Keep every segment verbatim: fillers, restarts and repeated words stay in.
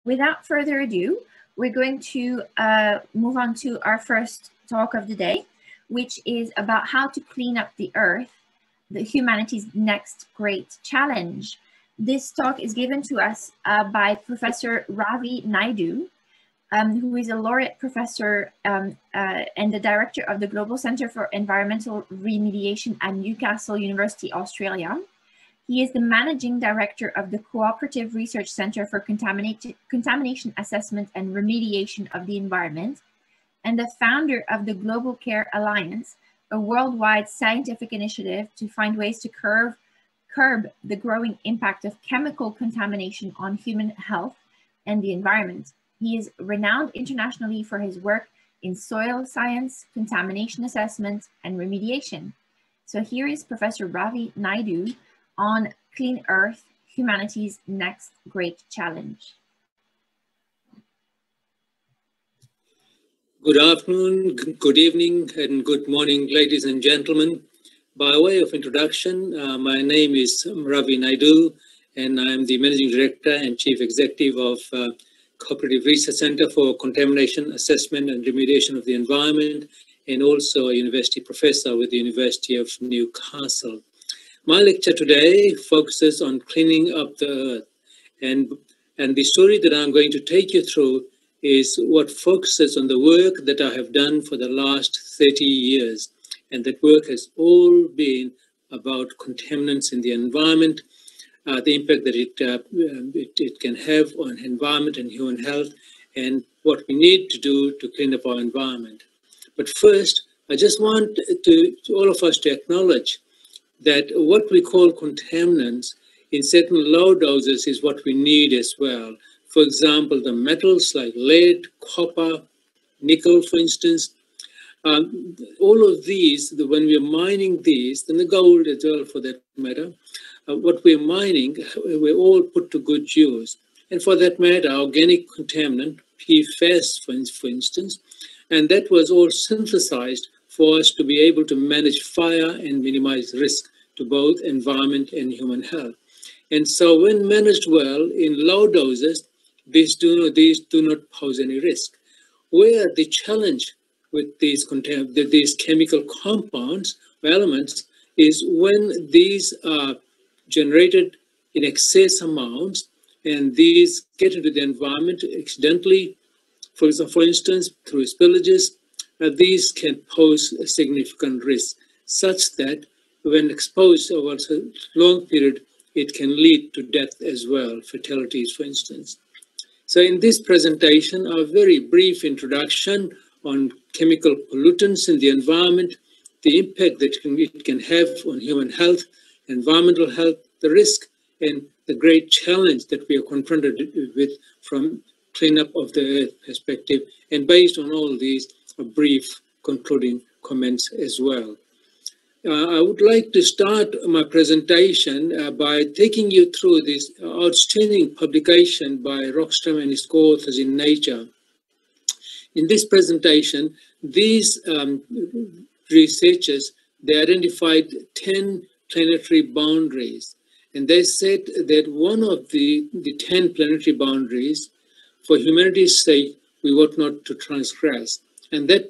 without further ado, we're going to uh, move on to our first talk of the day, which is about how to clean up the earth, the humanity's next great challenge. This talk is given to us uh, by Professor Ravi Naidu, um, who is a laureate professor um, uh, and the director of the Global Center for Environmental Remediation at Newcastle University, Australia. He is the managing director of the Cooperative Research Center for Contamination Assessment and Remediation of the Environment, and the founder of the Global Care Alliance, a worldwide scientific initiative to find ways to curb, curb the growing impact of chemical contamination on human health and the environment. He is renowned internationally for his work in soil science, contamination assessment, and remediation. So here is Professor Ravi Naidu on Clean Earth, humanity's next great challenge. Good afternoon, good evening, and good morning, ladies and gentlemen. By way of introduction, uh, my name is Ravi Naidu, and I am the Managing Director and Chief Executive of uh, Cooperative Research Center for Contamination Assessment and Remediation of the Environment, and also a university professor with the University of Newcastle. My lecture today focuses on cleaning up the earth, and, and the story that I'm going to take you through is what focuses on the work that I have done for the last thirty years. And that work has all been about contaminants in the environment, uh, the impact that it, uh, it, it can have on environment and human health, and what we need to do to clean up our environment. But first, I just want to, to all of us to acknowledge that what we call contaminants in certain low doses is what we need as well. For example, the metals like lead, copper, nickel, for instance, um, all of these, the, when we're mining these, and the gold as well for that matter, uh, what we're mining, we're all put to good use. And for that matter, organic contaminant, P FAS, for, for instance, and that was all synthesized for us to be able to manage fire and minimize risk to both environment and human health. And so when managed well in low doses, these do not, these do not pose any risk. Where the challenge with these, these chemical compounds or elements is when these are generated in excess amounts and these get into the environment accidentally, for example, for instance, through spillages, uh, these can pose a significant risk such that when exposed over a long period, it can lead to death as well, fatalities, for instance. So in this presentation, a very brief introduction on chemical pollutants in the environment, the impact that it can have on human health, environmental health, the risk, and the great challenge that we are confronted with from cleanup of the earth perspective. And based on all these, a brief concluding comments as well. Uh, I would like to start my presentation uh, by taking you through this outstanding publication by Rockstrom and his co-authors in Nature. In this presentation, these um, researchers, they identified ten planetary boundaries. And they said that one of the, the ten planetary boundaries, for humanity's sake, we ought not to transgress. And that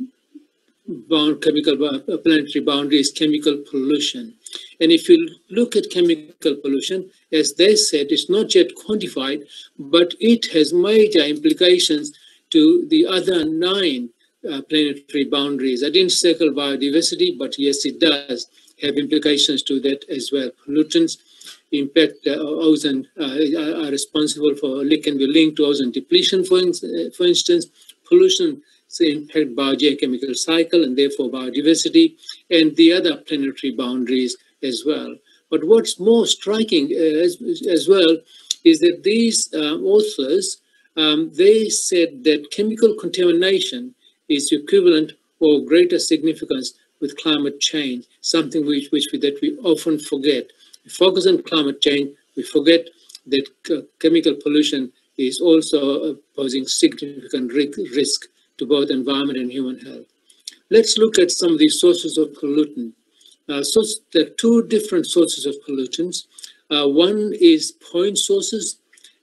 bound chemical planetary boundary is chemical pollution. And if you look at chemical pollution, as they said, it's not yet quantified, but it has major implications to the other nine uh, planetary boundaries. I didn't circle biodiversity, but yes, it does have implications to that as well. Pollutants impact uh, ozone, uh, are responsible for, can be linked to ozone depletion, for, in, for instance. Pollution so impact biogeochemical cycle and therefore biodiversity and the other planetary boundaries as well. But what's more striking uh, as, as well is that these uh, authors, um, they said that chemical contamination is equivalent or greater significance with climate change, something which, which we, that we often forget. We focus on climate change, we forget that uh, chemical pollution is also uh, posing significant risk to both environment and human health. Let's look at some of these sources of pollutant. Uh, so there are two different sources of pollutants. Uh, one is point sources,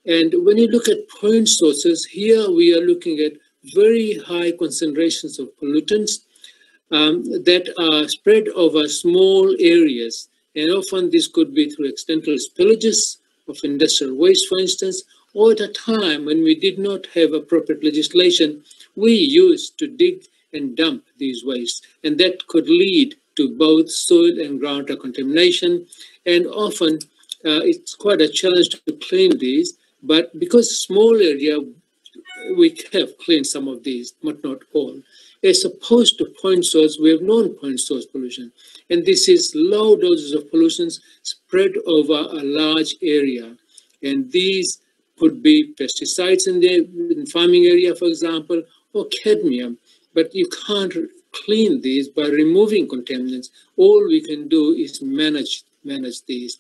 And when you look at point sources, here we are looking at very high concentrations of pollutants um, that are spread over small areas. And often this could be through accidental spillages of industrial waste, for instance, or at a time when we did not have appropriate legislation, we used to dig and dump these wastes. And that could lead to both soil and groundwater contamination. And often uh, it's quite a challenge to clean these, but because small area, we have cleaned some of these, but not all. As opposed to point source, we have non-point source pollution. And this is low doses of pollutants spread over a large area. And these could be pesticides in the in farming area, for example, or cadmium. But you can't clean these by removing contaminants. All we can do is manage, manage these.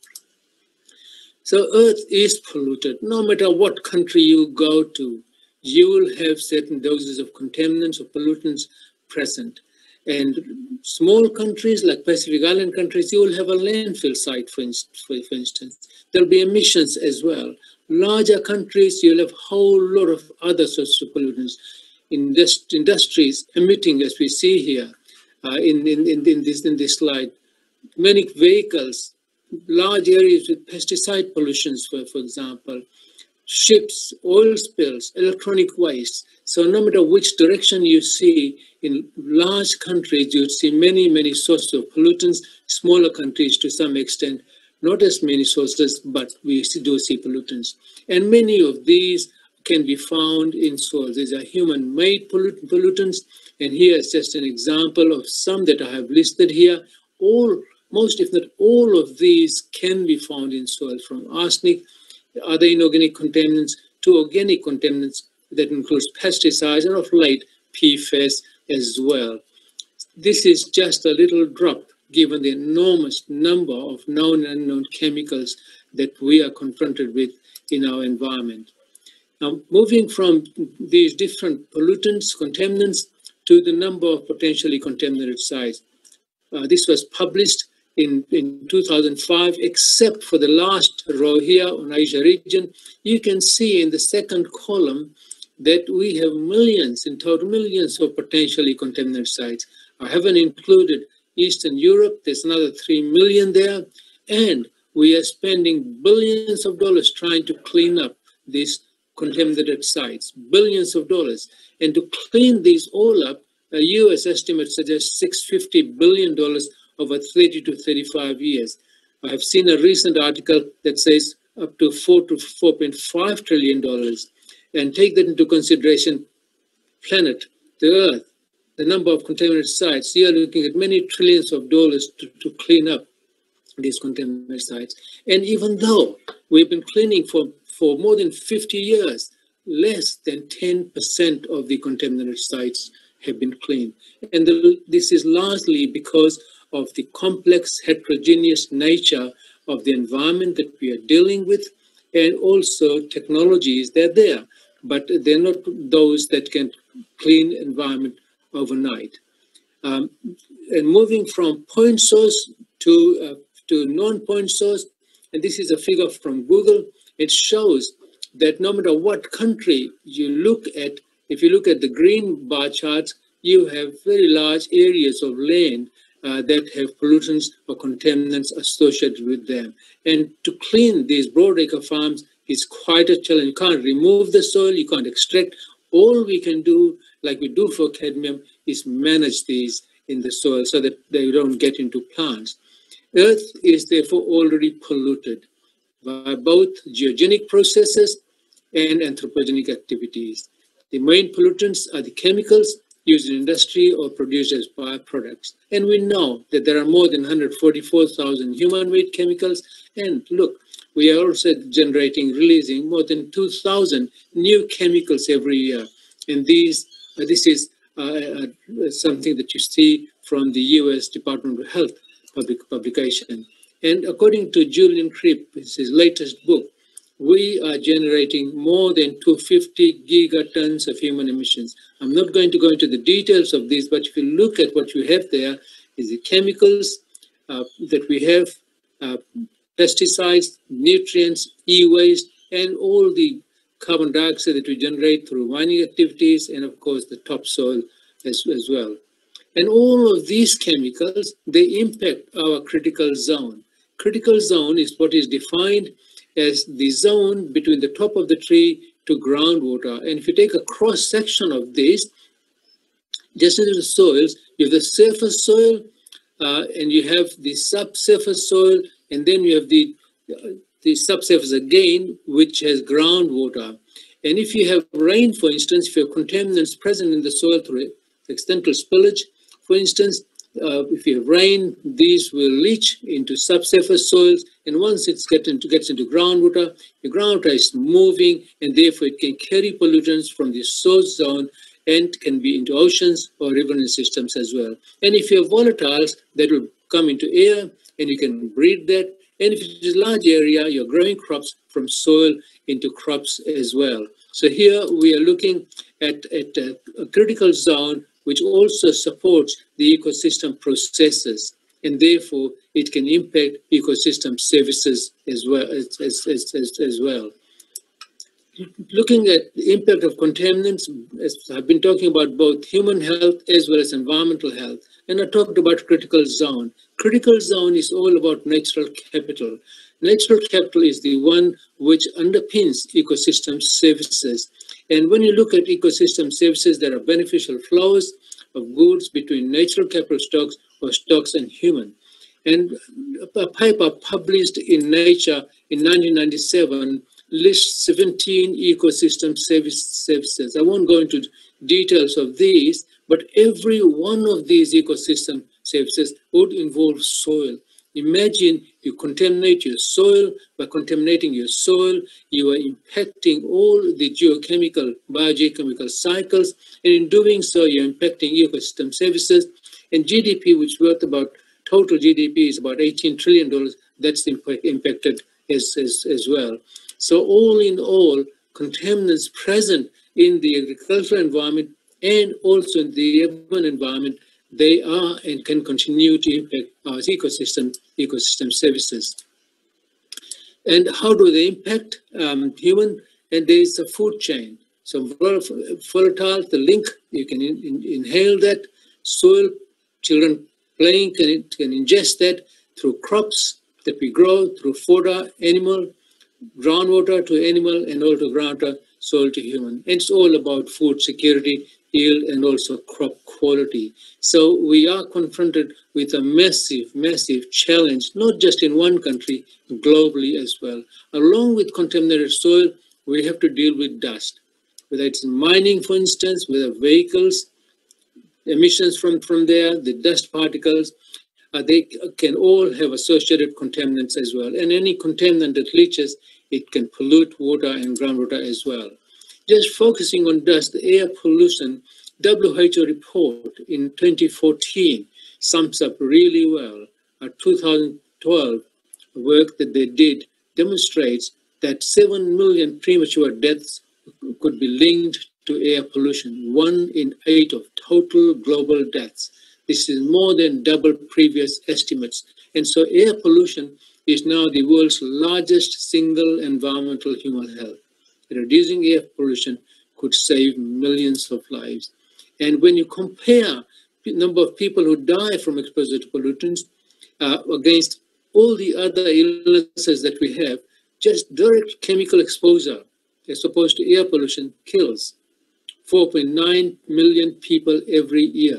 So Earth is polluted. No matter what country you go to, you will have certain doses of contaminants or pollutants present. And small countries like Pacific Island countries, you will have a landfill site, for, inst for, for instance. There'll be emissions as well. Larger countries, you'll have a whole lot of other sorts of pollutants. Indust industries emitting, as we see here uh, in, in, in, in, this, in this slide. Many vehicles, large areas with pesticide pollutions, for, for example. Ships, oil spills, electronic waste. So no matter which direction you see, in large countries, you see many, many sources of pollutants. Smaller countries, to some extent, not as many sources, but we do see pollutants. And many of these can be found in soils. These are human-made pollut pollutants. And here is just an example of some that I have listed here. All, most, if not all of these can be found in soil, from arsenic, other inorganic contaminants, to organic contaminants that includes pesticides, and of late P FAS as well. This is just a little drop given the enormous number of known and unknown chemicals that we are confronted with in our environment. Now, moving from these different pollutants, contaminants, to the number of potentially contaminated sites. Uh, this was published in, in two thousand five, except for the last row here on Asia region. You can see in the second column that we have millions, in total millions of potentially contaminated sites. I haven't included Eastern Europe, there's another three million there, and we are spending billions of dollars trying to clean up these contaminated sites, billions of dollars. And to clean these all up, a U S estimate suggests six hundred fifty billion dollars over thirty to thirty-five years. I have seen a recent article that says up to four to four point five trillion dollars. And take that into consideration, planet, the Earth, the number of contaminated sites, you are looking at many trillions of dollars to, to clean up these contaminated sites. And even though we've been cleaning for, for more than fifty years, less than ten percent of the contaminated sites have been cleaned. And the, this is largely because of the complex, heterogeneous nature of the environment that we are dealing with, and also technologies, they're there, but they're not those that can clean environment overnight. Um, and moving from point source to, uh, to non-point source, and this is a figure from Google, it shows that no matter what country you look at, if you look at the green bar charts, you have very large areas of land uh, that have pollutants or contaminants associated with them. And to clean these broadacre farms is quite a challenge. You can't remove the soil, you can't extract. All we can do, like we do for cadmium, is manage these in the soil so that they don't get into plants. Earth is therefore already polluted by both geogenic processes and anthropogenic activities. The main pollutants are the chemicals used in industry or produced as byproducts. And we know that there are more than one hundred forty-four thousand human-made chemicals. And look, we are also generating, releasing more than two thousand new chemicals every year. And these, uh, this is uh, uh, something that you see from the U S Department of Health public publication. And according to Julian Cribb, his latest book, we are generating more than two hundred fifty gigatons of human emissions. I'm not going to go into the details of these, but if you look at what you have there, is the chemicals uh, that we have, uh, pesticides, nutrients, e-waste, and all the carbon dioxide that we generate through mining activities, and of course the topsoil as, as well. And all of these chemicals, they impact our critical zone. Critical zone is what is defined as the zone between the top of the tree to groundwater. And if you take a cross section of this, just into the soils, you have the surface soil, uh, and you have the subsurface soil, and then you have the, uh, the subsurface again, which has groundwater. And if you have rain, for instance, if you have contaminants present in the soil through accidental spillage, for instance, uh, if you have rain, these will leach into subsurface soils, and once it gets into, gets into groundwater, the groundwater is moving, and therefore it can carry pollutants from the source zone and can be into oceans or riverine systems as well. And if you have volatiles, that will come into air, and you can breed that. And if it is a large area, you're growing crops from soil into crops as well. So here we are looking at, at a, a critical zone which also supports the ecosystem processes, and therefore it can impact ecosystem services as well. As, as, as, as, as well. Looking at the impact of contaminants, as I've been talking about both human health as well as environmental health, and I talked about critical zone. Critical zone is all about natural capital. Natural capital is the one which underpins ecosystem services. And when you look at ecosystem services, there are beneficial flows of goods between natural capital stocks or stocks and human. And a paper published in Nature in nineteen ninety-seven lists seventeen ecosystem service services. I won't go into details of these, but every one of these ecosystem services would involve soil. Imagine you contaminate your soil. By contaminating your soil, you are impacting all the geochemical, biogeochemical cycles, and in doing so, you're impacting ecosystem services. And G D P, which worth about, total G D P is about eighteen trillion dollars, that's impacted as, as, as well. So all in all, contaminants present in the agricultural environment and also in the urban environment, they are and can continue to impact our ecosystem, ecosystem services. And how do they impact um, human? And there is a food chain. So volatile, the link, you can in, in, inhale that. Soil, children playing can, can ingest that through crops that we grow, through fodder, animal, groundwater to animal, and also groundwater, soil to human. And it's all about food security, yield, and also crop quality. So we are confronted with a massive, massive challenge, not just in one country, globally as well. Along with contaminated soil, we have to deal with dust, whether it's mining, for instance, whether vehicles, emissions from, from there, the dust particles, uh, they can all have associated contaminants as well. And any contaminant that leaches, it can pollute water and groundwater as well. Just focusing on dust, the air pollution, W H O report in twenty fourteen sums up really well. A two thousand twelve work that they did demonstrates that seven million premature deaths could be linked to air pollution, one in eight of total global deaths. This is more than double previous estimates. And so air pollution is now the world's largest single environmental human health. Reducing air pollution could save millions of lives. And when you compare the number of people who die from exposure to pollutants uh, against all the other illnesses that we have, just direct chemical exposure as opposed to air pollution kills four point nine million people every year.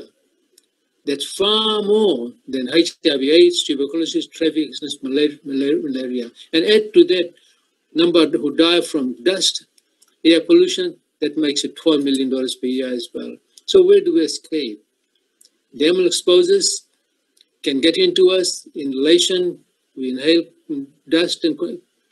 That's far more than H I V AIDS, tuberculosis, traffic accidents, malaria, malaria. And add to that number who die from dust, air pollution, that makes it twelve million dollars per year as well. So where do we escape? Thermal exposures can get into us, inhalation, we inhale dust and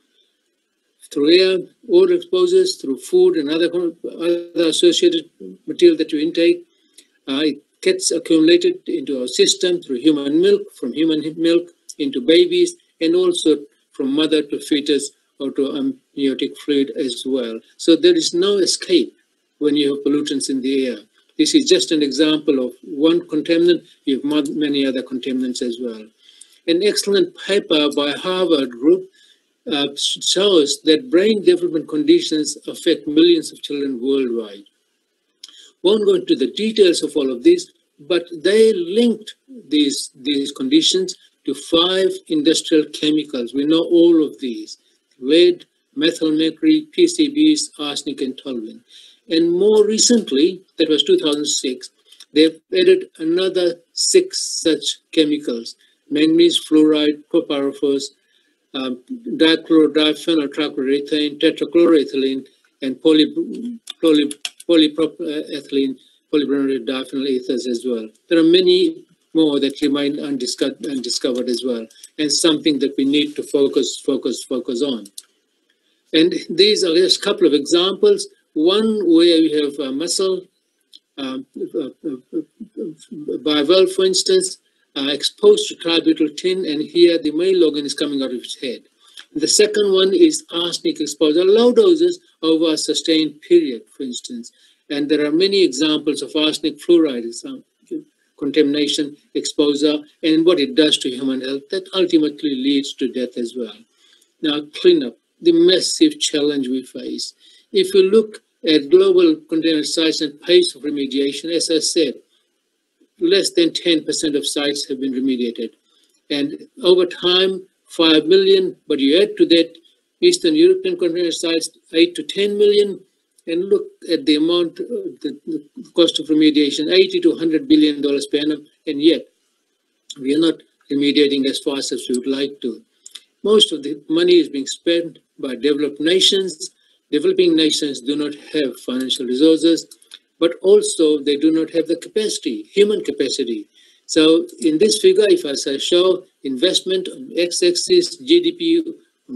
through air, odor exposures, through food and other, other associated material that you intake. Uh, it gets accumulated into our system through human milk, from human milk into babies, and also from mother to fetus or to amniotic fluid as well. So there is no escape when you have pollutants in the air. This is just an example of one contaminant. You have many other contaminants as well. An excellent paper by Harvard group uh, shows that brain development conditions affect millions of children worldwide. Won't go into the details of all of this, but they linked these, these conditions to five industrial chemicals. We know all of these: lead, methyl mercury, P C Bs, arsenic, and toluene. And more recently, that was two thousand six, they've added another six such chemicals: manganese fluoride, copariphos, um, dichloro-diphenyltrichloroethane, tetrachloroethylene, and poly, poly, polypropylethylene, polybrominated diphenyl ethers as well. There are many more that remain undiscovered, undiscovered as well, and something that we need to focus, focus, focus on. And these are just a couple of examples. One where you have uh, muscle um, uh, uh, bivalve, for instance, uh, exposed to tributyl tin, and here the male organ is coming out of its head. The second one is arsenic exposure, low doses over a sustained period, for instance. And there are many examples of arsenic fluoride contamination, exposure, and what it does to human health that ultimately leads to death as well. Now, cleanup, the massive challenge we face. If you look at global container sites and pace of remediation, as I said, less than ten percent of sites have been remediated. And over time, five million, but you add to that Eastern European container sites, eight to ten million, and look at the amount, uh, the, the cost of remediation, eighty to one hundred billion dollars per annum, and yet we are not remediating as fast as we would like to. Most of the money is being spent by developed nations. Developing nations do not have financial resources, but also they do not have the capacity, human capacity. So in this figure, if I show investment on x-axis, G D P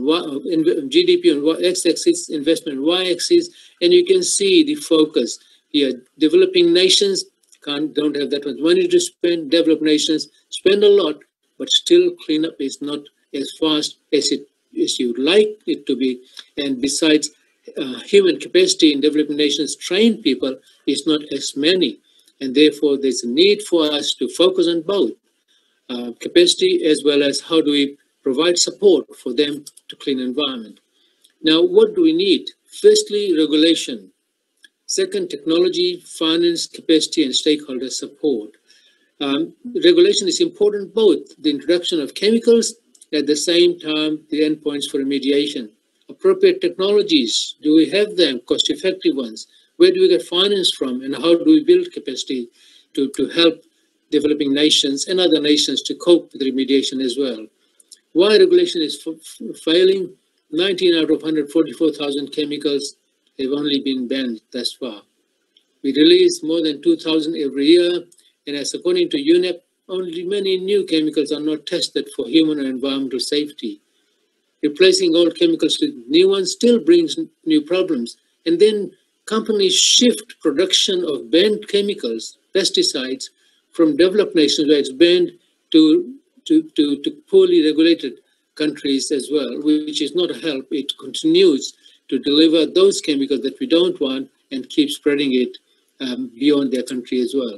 on G D P on x-axis, investment on y-axis, and you can see the focus here. Developing nations can't, don't have that much money to spend. Developed nations spend a lot, but still cleanup is not as fast as it as you'd like it to be. And besides, uh, human capacity in developing nations, trained people, is not as many. And therefore, there's a need for us to focus on both uh, capacity as well as how do we provide support for them to clean environment. Now, what do we need? Firstly, regulation. Second, technology, finance, capacity, and stakeholder support. Um, regulation is important, both the introduction of chemicals, at the same time, the endpoints for remediation. Appropriate technologies, do we have them, cost-effective ones? Where do we get finance from, and how do we build capacity to, to help developing nations and other nations to cope with remediation as well? Why regulation is failing? nineteen out of one hundred forty-four thousand chemicals have only been banned thus far. We release more than two thousand every year, and as according to U N E P, only many new chemicals are not tested for human and environmental safety. Replacing old chemicals with new ones still brings new problems. And then companies shift production of banned chemicals, pesticides, from developed nations where it's banned to, to, to, to poorly regulated countries as well, which is not a help. It continues to deliver those chemicals that we don't want and keep spreading it um, beyond their country as well.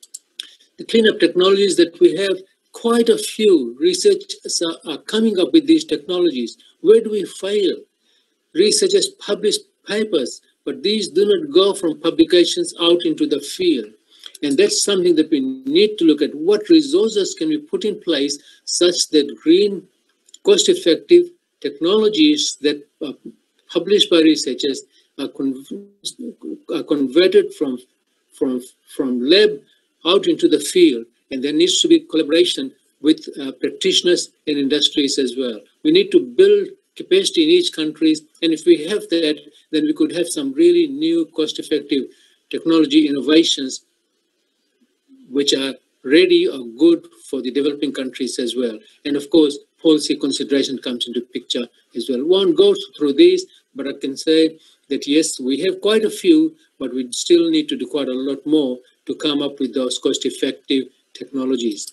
The cleanup technologies that we have, quite a few researchers are coming up with these technologies. Where do we fail? Researchers publish papers, but these do not go from publications out into the field. And that's something that we need to look at. What resources can we put in place such that green, cost-effective technologies that are published by researchers are, con are converted from, from, from lab out into the field. And there needs to be collaboration with uh, practitioners and industries as well. We need to build capacity in each country, and if we have that, then we could have some really new cost-effective technology innovations which are ready or good for the developing countries as well. And of course, policy consideration comes into picture as well. One goes through these, but I can say that yes, we have quite a few, but we still need to do quite a lot more to come up with those cost-effective technologies.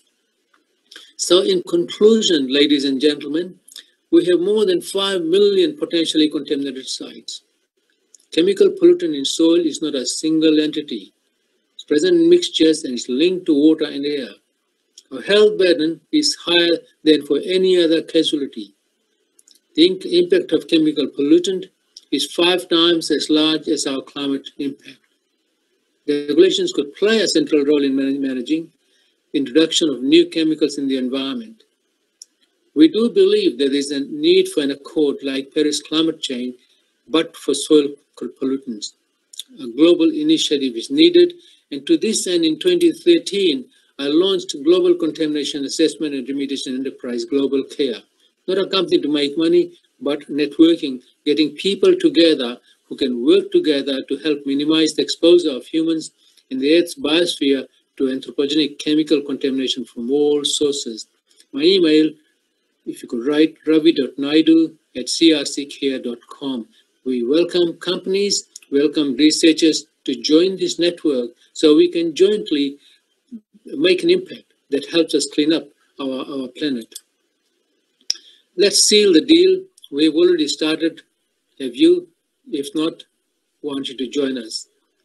So in conclusion, ladies and gentlemen, we have more than five million potentially contaminated sites. Chemical pollutant in soil is not a single entity. It's present in mixtures and is linked to water and air. Our health burden is higher than for any other casualty. The impact of chemical pollutant is five times as large as our climate impact. The regulations could play a central role in managing the introduction of new chemicals in the environment. We do believe there is a need for an accord like Paris climate change, but for soil pollutants. A global initiative is needed, and to this end, in twenty thirteen, I launched Global Contamination Assessment and Remediation Enterprise, Global CARE. Not a company to make money, but networking, getting people together who can work together to help minimize the exposure of humans in the Earth's biosphere to anthropogenic chemical contamination from all sources. My email, if you could write, ravi dot naidu at c r c care dot com. We welcome companies, welcome researchers to join this network so we can jointly make an impact that helps us clean up our, our planet. Let's seal the deal. We've already started. Have you? If not, want you to join us.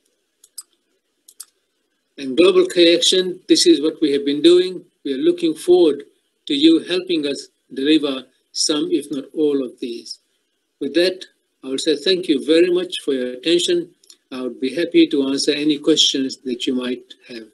And Global Care Action, this is what we have been doing. We are looking forward to you helping us deliver some, if not all of these. With that, I will say thank you very much for your attention. I would be happy to answer any questions that you might have.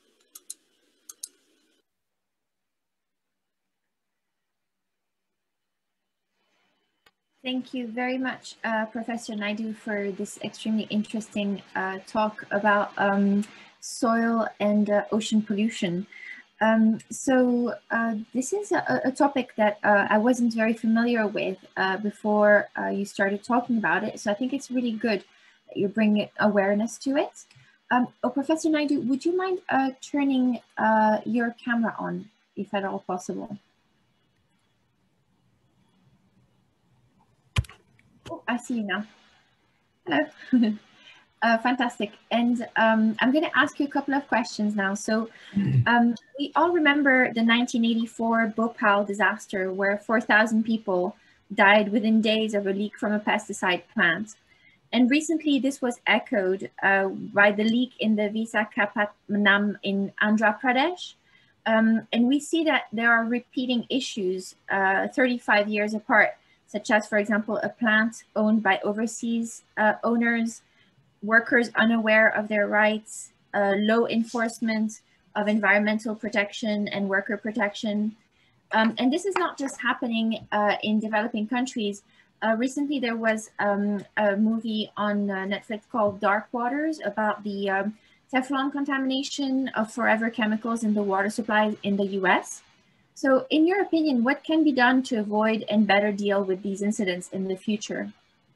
Thank you very much, uh, Professor Naidu, for this extremely interesting uh, talk about um, soil and uh, ocean pollution. Um, so uh, this is a, a topic that uh, I wasn't very familiar with uh, before uh, you started talking about it. So I think it's really good that you bring awareness to it. Um, oh, Professor Naidu, would you mind uh, turning uh, your camera on, if at all possible? Oh, I see you now. Hello. uh, fantastic. And um, I'm going to ask you a couple of questions now. So um, we all remember the nineteen eighty-four Bhopal disaster where four thousand people died within days of a leak from a pesticide plant. And recently this was echoed uh, by the leak in the Visakhapatnam in Andhra Pradesh. Um, and we see that there are repeating issues uh, thirty-five years apart, such as, for example, a plant owned by overseas uh, owners, workers unaware of their rights, uh, low enforcement of environmental protection and worker protection. Um, and this is not just happening uh, in developing countries. Uh, recently, there was um, a movie on uh, Netflix called Dark Waters about the um, Teflon contamination of forever chemicals in the water supply in the U S. So in your opinion, what can be done to avoid and better deal with these incidents in the future?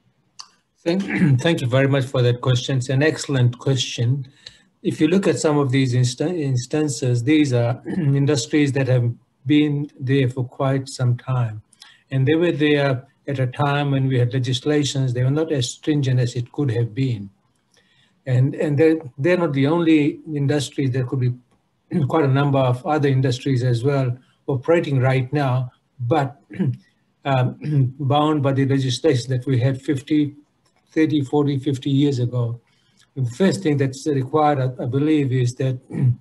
Thank, thank you very much for that question. It's an excellent question. If you look at some of these inst instances, these are industries that have been there for quite some time. And they were there at a time when we had legislations. They were not as stringent as it could have been. And, and they're, they're not the only industries. There could be quite a number of other industries as well operating right now, but um, bound by the legislation that we had fifty, thirty, forty, fifty years ago. And the first thing that's required, I, I believe, is that,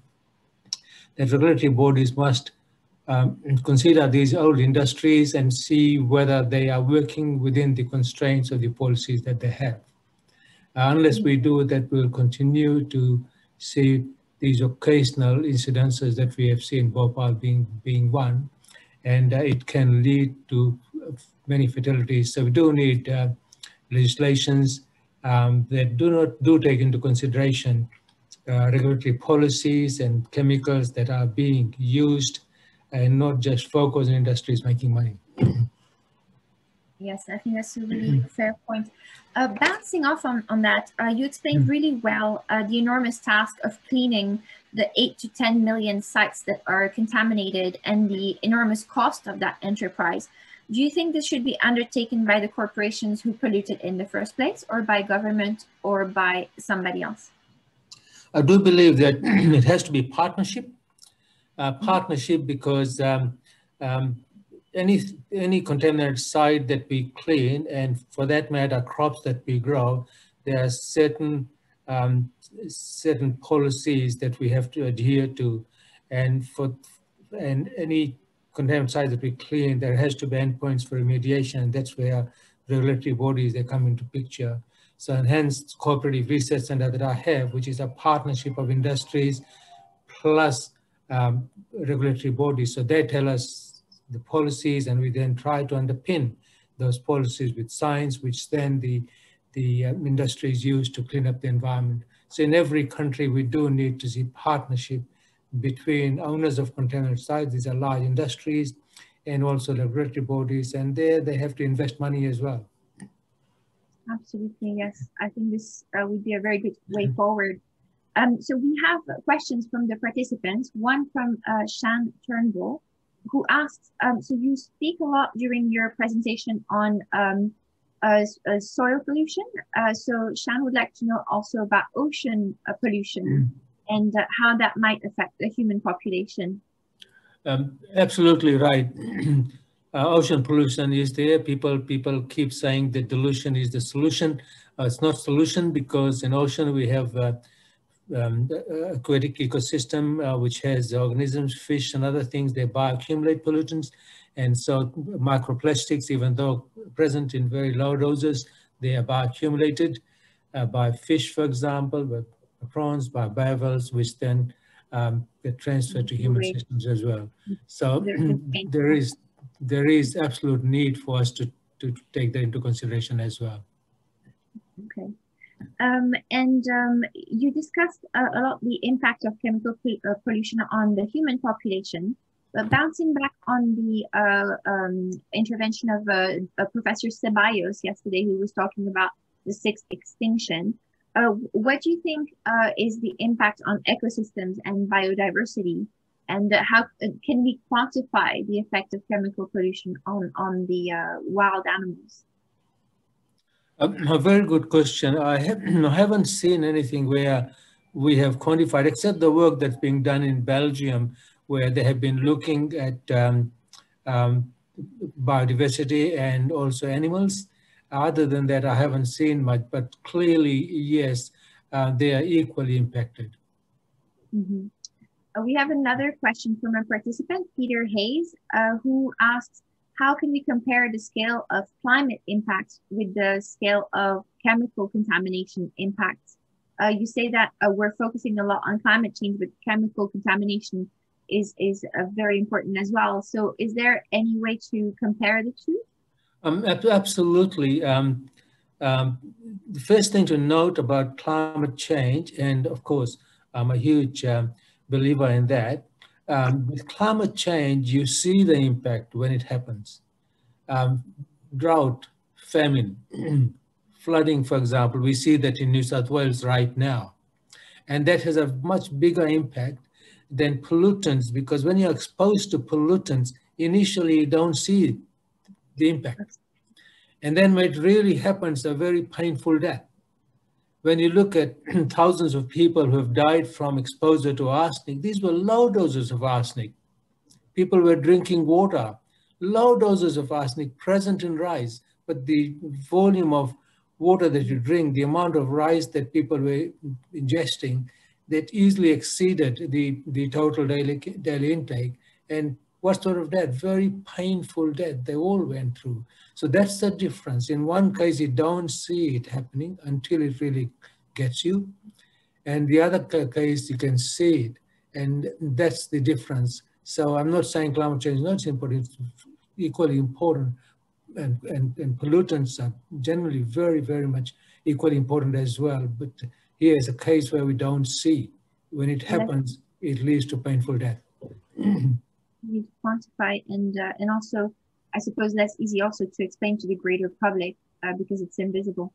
that regulatory bodies must um, consider these old industries and see whether they are working within the constraints of the policies that they have. Uh, unless we do that, we'll continue to see these occasional incidences that we have seen, Bhopal being, being one, and uh, it can lead to many fatalities. So we do need uh, legislations um, that do not do take into consideration uh, regulatory policies and chemicals that are being used, and not just focus on industries making money. Yes, I think that's a really fair point. Uh, bouncing off on, on that, uh, you explained really well uh, the enormous task of cleaning the eight to ten million sites that are contaminated and the enormous cost of that enterprise. Do you think this should be undertaken by the corporations who polluted in the first place, or by government, or by somebody else? I do believe that it has to be partnership. Uh, partnership because um, um, any any contaminated site that we clean, and for that matter, crops that we grow, there are certain um, certain policies that we have to adhere to, and for and any contaminated sites that we clean, there has to be endpoints for remediation, and that's where regulatory bodies, they come into picture. So hence cooperative research center that I have, which is a partnership of industries plus um, regulatory bodies. So they tell us the policies, and we then try to underpin those policies with science, which then the, the um, industries use to clean up the environment. So in every country, we do need to see partnership between owners of contaminated sites, these are large industries, and also regulatory bodies, and there they have to invest money as well. Absolutely, yes. I think this uh, would be a very good way forward. Um, so we have questions from the participants, one from uh, Shan Turnbull, who asks, um, so you speak a lot during your presentation on um, uh, uh, soil pollution. Uh, so Shan would like to know also about ocean uh, pollution mm. and uh, how that might affect the human population. Um, absolutely right. Uh, ocean pollution is there. People people keep saying that dilution is the solution. Uh, it's not solution, because in ocean we have uh, um, aquatic ecosystem uh, which has organisms, fish and other things. They bioaccumulate pollutants, and so microplastics, even though present in very low doses, they are bioaccumulated uh, by fish, for example, by prawns, by bivalves, which then um, get transferred to human systems as well. So there is there is absolute need for us to, to take that into consideration as well. Okay. Um, and um, you discussed uh, a lot the impact of chemical uh, pollution on the human population. But bouncing back on the uh, um, intervention of uh, uh, Professor Ceballos yesterday, who was talking about the sixth extinction, uh, what do you think uh, is the impact on ecosystems and biodiversity? And uh, how uh, can we quantify the effect of chemical pollution on, on the uh, wild animals? A, a very good question. I, have, I haven't seen anything where we have quantified, except the work that's being done in Belgium, where they have been looking at um, um, biodiversity and also animals. Other than that, I haven't seen much, but clearly, yes, uh, they are equally impacted. Mm-hmm. Uh, we have another question from a participant, Peter Hayes, uh, who asks, how can we compare the scale of climate impacts with the scale of chemical contamination impacts? Uh, you say that uh, we're focusing a lot on climate change, but chemical contamination is, is uh, very important as well. So is there any way to compare the two? Um, absolutely. Um, um, the first thing to note about climate change, and of course, I'm a huge um, believer in that. Um, with climate change, you see the impact when it happens. Um, drought, famine, flooding, for example, we see that in New South Wales right now. And that has a much bigger impact than pollutants, because when you're exposed to pollutants, initially you don't see the impact. And then when it really happens, a very painful death. When you look at thousands of people who have died from exposure to arsenic, these were low doses of arsenic. People were drinking water, low doses of arsenic present in rice, but the volume of water that you drink, the amount of rice that people were ingesting, that easily exceeded the, the total daily, daily intake. And what sort of death? Very painful death they all went through. So that's the difference. In one case, you don't see it happening until it really gets you. And the other case, you can see it. And that's the difference. So I'm not saying climate change is not important, it's equally important. And, and, and pollutants are generally very, very much equally important as well. But here is a case where we don't see. When it happens, it leads to painful death. Need to quantify, and uh, and also, I suppose that's easy also to explain to the greater public uh, because it's invisible.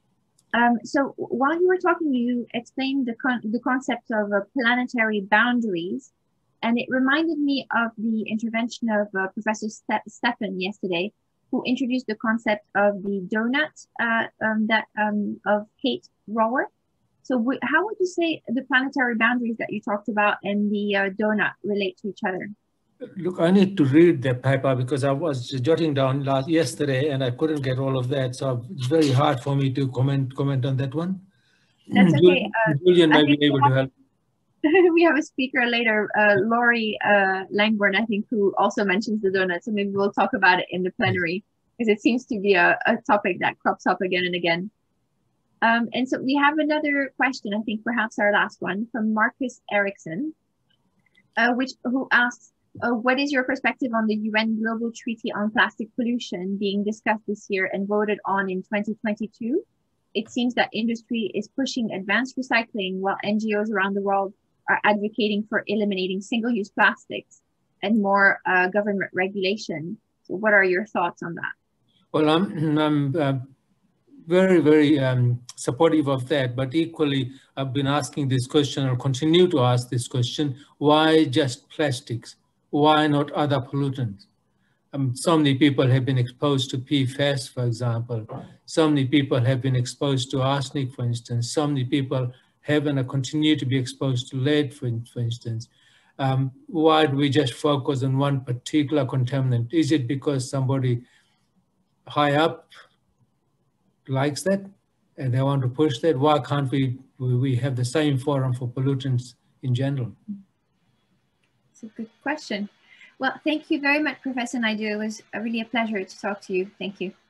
Um, so while you were talking, you explained the con the concept of uh, planetary boundaries, and it reminded me of the intervention of uh, Professor Ste Stefan yesterday, who introduced the concept of the donut uh, um, that um, of Kate Raworth. So how would you say the planetary boundaries that you talked about and the uh, donut relate to each other? Look, I need to read that paper because I was jotting down last yesterday and I couldn't get all of that. So it's very hard for me to comment comment on that one. That's okay. Uh, Julian may be able to help. we have a speaker later, uh, Laurie uh, Langborn, I think, who also mentions the donut. So maybe we'll talk about it in the plenary, because it seems to be a, a topic that crops up again and again. Um, and so we have another question, I think perhaps our last one, from Marcus Erickson, uh, which who asks, uh, what is your perspective on the U N Global Treaty on Plastic Pollution being discussed this year and voted on in twenty twenty-two? It seems that industry is pushing advanced recycling while N G Os around the world are advocating for eliminating single-use plastics and more uh, government regulation. So what are your thoughts on that? Well, I'm, I'm uh, very, very um, supportive of that, but equally, I've been asking this question, or continue to ask this question, why just plastics? Why not other pollutants? Um, so many people have been exposed to P FAS, for example. So many people have been exposed to arsenic, for instance. So many people have and continue to be exposed to lead, for, for instance. Um, why do we just focus on one particular contaminant? Is it because somebody high up likes that and they want to push that? Why can't we, we have the same forum for pollutants in general? It's a good question. Well, thank you very much, Professor Naidu. It was really a pleasure to talk to you. Thank you.